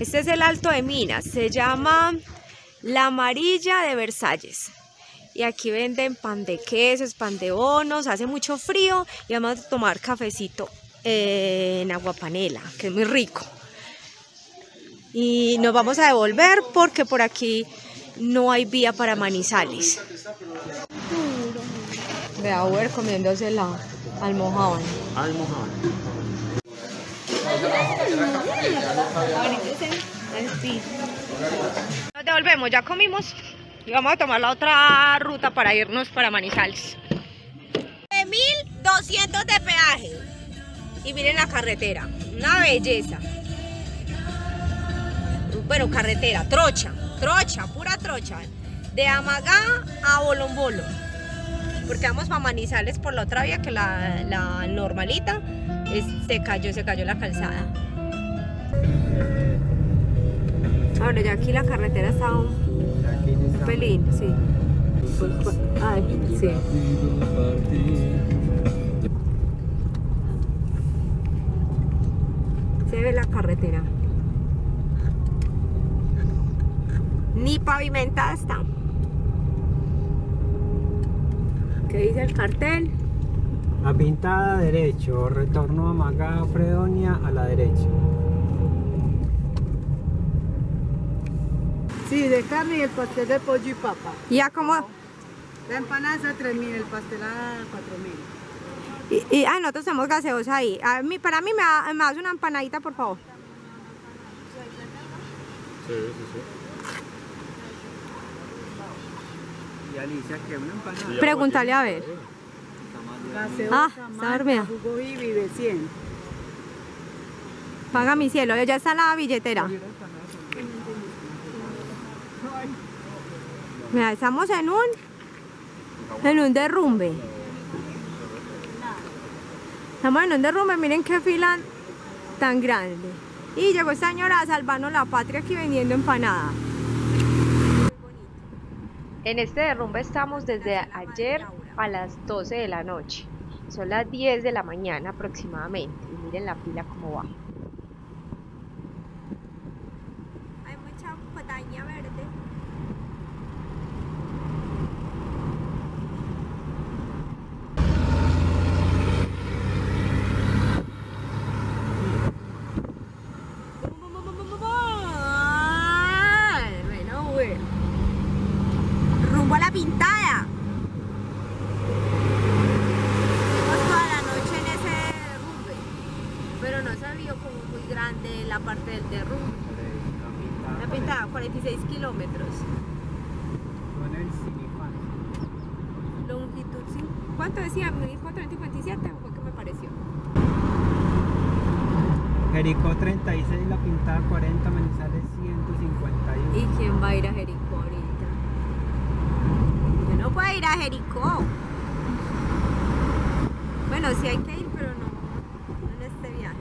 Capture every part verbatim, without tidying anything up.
Este es el Alto de Minas, se llama La Amarilla de Versalles. Y aquí venden pan de quesos, pan de bonos, hace mucho frío y vamos a tomar cafecito eh, en aguapanela, que es muy rico. Y nos vamos a devolver porque por aquí no hay vía para Manizales. Vea, a ver comiéndose la almojábana. Almojábana. Nos devolvemos, ya comimos y vamos a tomar la otra ruta para irnos para Manizales. mil doscientos de peaje. Y miren la carretera, una belleza. Bueno, carretera, trocha, trocha, pura trocha. De Amagá a Bolombolo. Porque vamos para Manizales por la otra vía que la, la normalita es, se cayó, se cayó la calzada. Ahora ya aquí la carretera está un pelín, sí. Ay, sí. Se ve la carretera. Ni pavimentada está. ¿Qué dice el cartel? La pintada derecho, retorno a Magá, Fredonia a la derecha. Sí, de carne y el pastel de pollo y papa. ¿Ya cómo? La empanada a tres mil, el pastel a cuatro mil. Y, y ah, nosotros tenemos gaseosa ahí. A mí, para mí me, da, me das una empanadita, por favor. Sí, sí, sí. Y Alicia, ¿qué una empanada? Pregúntale a ver. Gaseosa, Ah, está Malta, dormida. jugo y vive cien. Paga mi cielo, ya está la billetera. Mira, estamos en un en un derrumbe. Estamos en un derrumbe, miren qué fila tan grande. Y llegó esta señora a salvarnos la patria aquí vendiendo empanada. En este derrumbe estamos desde ayer a las doce de la noche. Son las diez de la mañana aproximadamente. Y miren la fila cómo va. Hay mucha montaña verde. Bueno, güey. Rumbo a la pintada. Estuvimos toda la noche en ese derrumbe, pero no se vio como muy grande la parte del derrumbe. La pintada, cuarenta y seis kilómetros. Con el Cinefan. Longitud, sí. ¿Cuánto decía? ¿Me dijo cincuenta y siete? ¿Fue que me pareció? Jericó treinta y seis, la pintada cuarenta, Manizales ciento cincuenta y uno. ¿Y quién va a ir a Jericó ahorita? Yo no puedo ir a Jericó. Bueno, sí hay que ir, pero no, no en este viaje.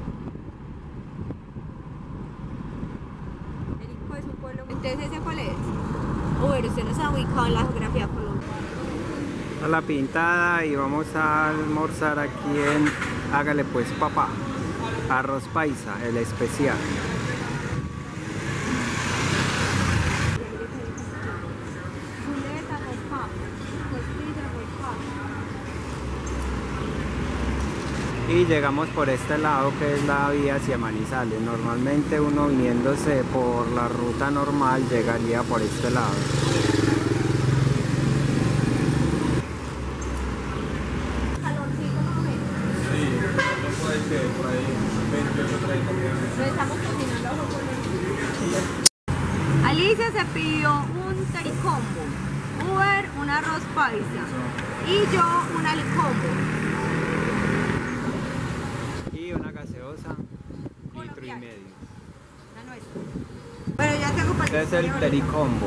Jericó es un pueblo. Entonces, ¿ese cuál es? Oh, pero usted no se ha ubicado en la geografía colombiana. A la pintada y vamos a almorzar aquí en Hágale pues papá. Arroz paisa, el especial. Y llegamos por este lado que es la vía hacia Manizales. Normalmente uno viniéndose por la ruta normal llegaría por este lado. Alicia se pidió un tericombo, Uber un arroz paisa y yo un alicombo. Y una gaseosa, litro y medio. La nuestra. Bueno, ya tengo para Este es el tericombo.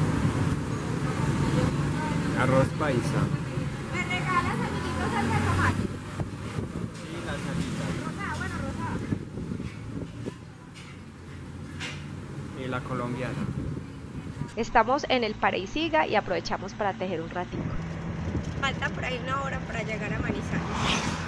Arroz paisa. ¿Me regalas amiguitos salsa de tomate? Y las alitas. Rosada, bueno, rosada. Y la colombiana. Estamos en el Pareiciga y aprovechamos para tejer un ratito. Falta por ahí una hora para llegar a Manizales.